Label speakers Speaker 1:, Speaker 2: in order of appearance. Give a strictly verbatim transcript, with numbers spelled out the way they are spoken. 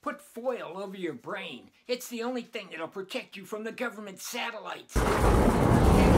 Speaker 1: Put foil over your brain. It's the only thing that'll protect you from the government satellites.